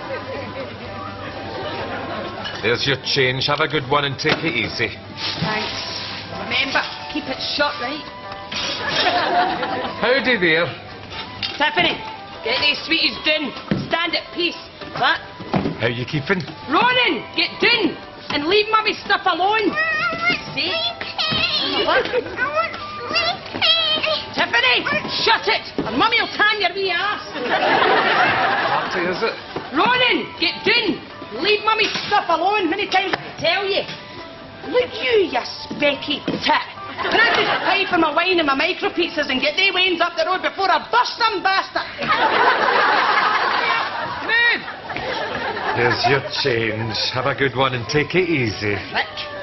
There's your change. Have a good one and take it easy. Thanks. Remember, keep it shut, right? Howdy there. Tiffany, get these sweeties done. Stand at peace. What? How you keeping? Ronan, get done and leave Mummy stuff alone. See? What? Tiffany, shut it, or Mummy will tan your wee ass. Party, is it? Ronan, get done. Leave Mummy's stuff alone. Many times I tell you. Look you specky tit. Can I just pay for my wine and my micro pizzas and get they wains up the road before I bust them bastard? Move! There's your change. Have a good one and take it easy. Bitch.